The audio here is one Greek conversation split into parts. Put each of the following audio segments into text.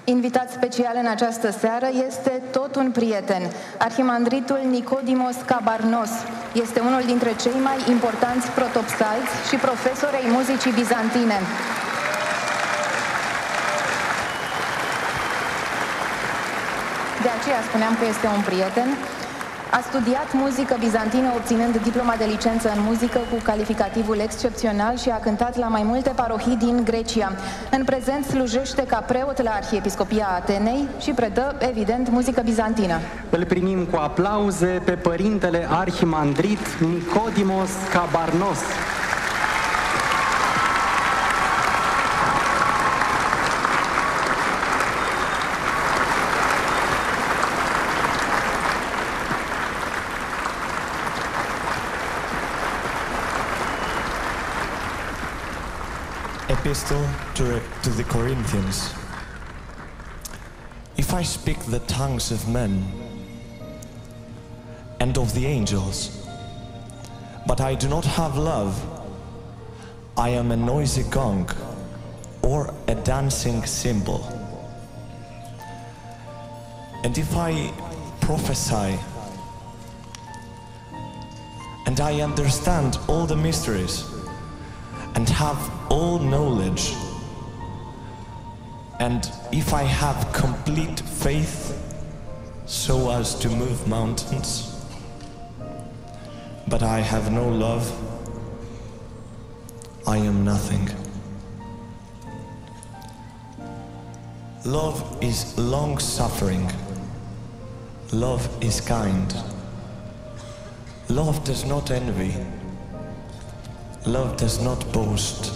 Invitat special în această seară este tot un prieten, arhimandritul Nicodimos Cabarnos. Este unul dintre cei mai importanți protopsalți și profesori ai muzicii bizantine. De aceea spuneam că este un prieten. A studiat muzică bizantină, obținând diploma de licență în muzică cu calificativul excepțional și a cântat la mai multe parohii din Grecia. În prezent slujește ca preot la Arhiepiscopia Atenei și predă, evident, muzică bizantină. Îl primim cu aplauze pe părintele arhimandrit Nicodimos Cabarnos. Epistle to the Corinthians. If I speak the tongues of men and of the angels, but I do not have love, I am a noisy gong or a dancing cymbal. And if I prophesy and I understand all the mysteries and have all knowledge, and if I have complete faith so as to move mountains, but I have no love, I am nothing. Love is long-suffering. Love is kind. Love does not envy. Love does not boast.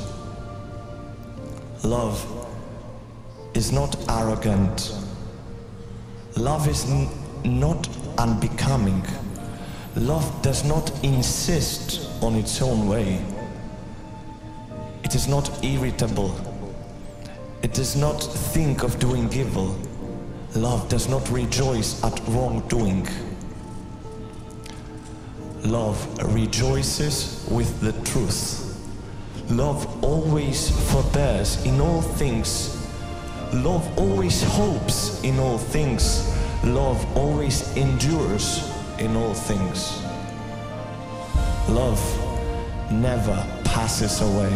Love is not arrogant. Love is not unbecoming. Love does not insist on its own way. It is not irritable. It does not think of doing evil. Love does not rejoice at wrongdoing. Love rejoices with the truth. Love always forbears in all things. Love always hopes in all things. Love always endures in all things. Love never passes away.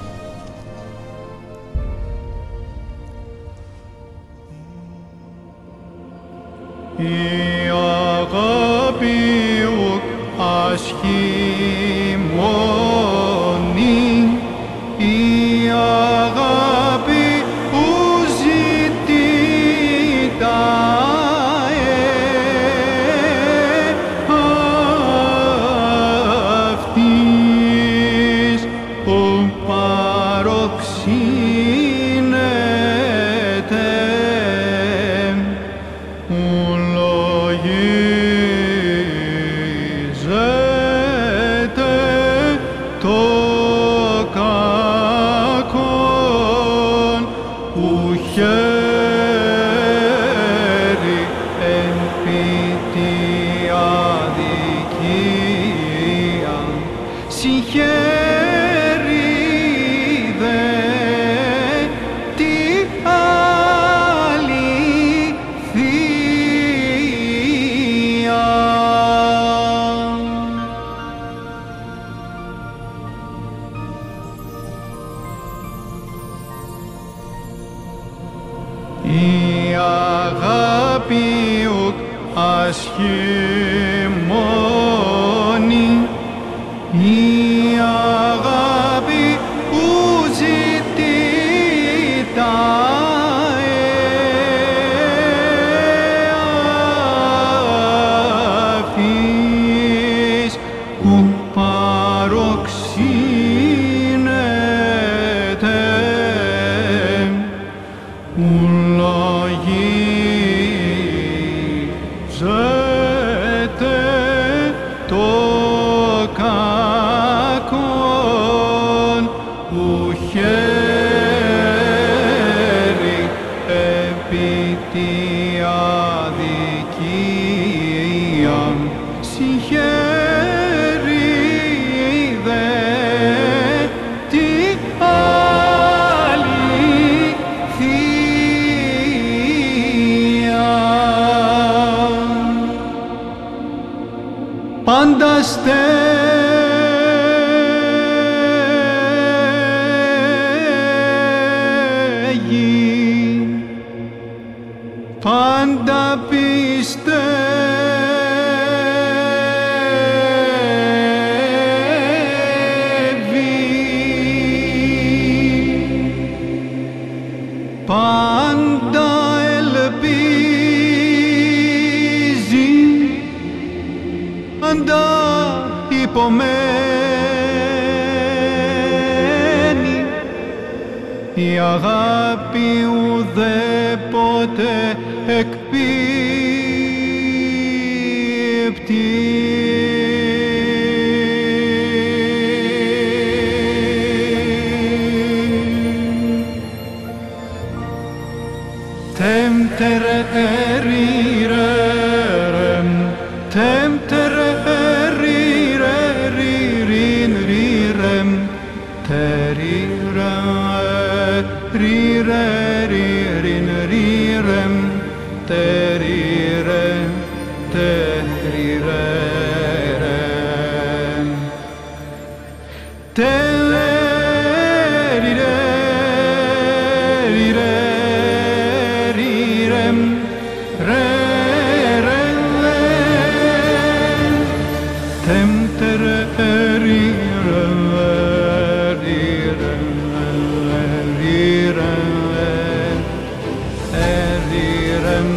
Η αγάπη ασχήμονη, η αγάπη που ζητήταε αυτής που παροξύνεται ολογίζεται το κακόν που χαίρει επί τη αδικία, συγχαίρει δε τη αληθεία. Η αγάπη ουκ ασχήμονη, η αγάπη που ζητήταε αυτής που παροξύνεται ολογίζεται το κακόν που χαίρει επί τη αδικία, συγχαίρει δε τη αληθεία. στέγη πάντα πιστεύει, πάντα ελπίζει, πάντα υπομένει. Η αγάπη ουδέποτε εκπίπτει. Temptere erirem, temptere erire, ririn, rirem, terire, rire, ririn, rirem, terire, terirem, terire, rire, rirem, rerem, temptere erirem, rirem, rirem, erirem,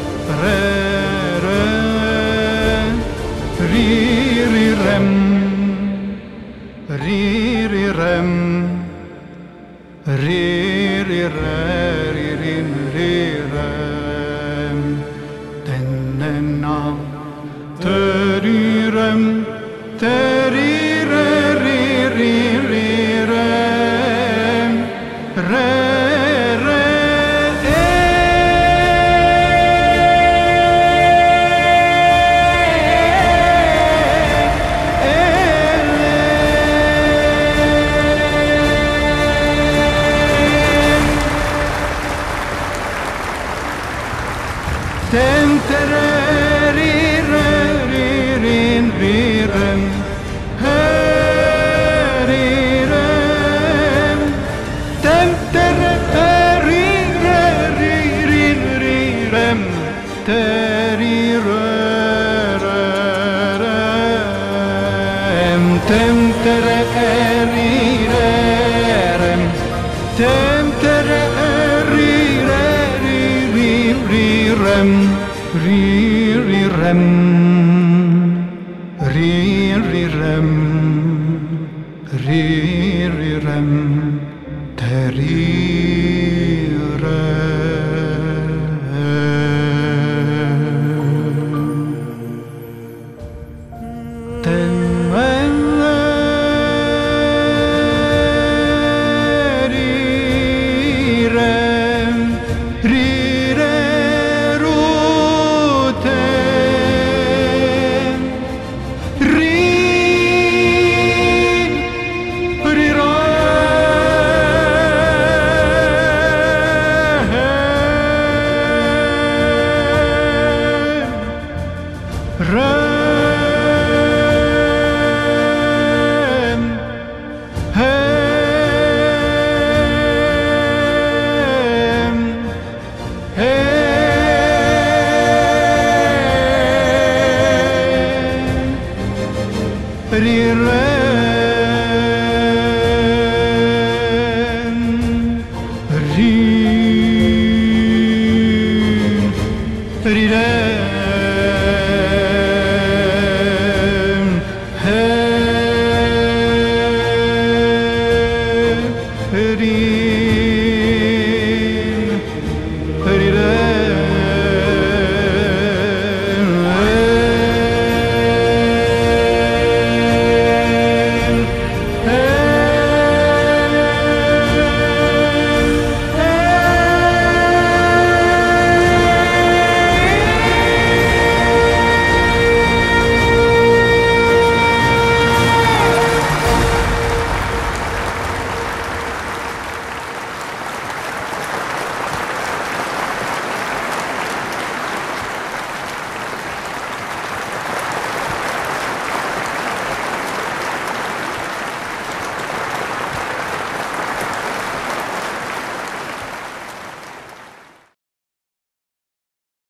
rerem, ririrem, ririrem, ririririn, rirem, tennena, terirem, terire, ririrem, rere, tentere, rire, ririn, rirem, herirem, tentere, rire, ririn, rirem, terirem, tentere, rirem, tentere, rire, rirem, rirem, rirem, rirem, rirem, rirem,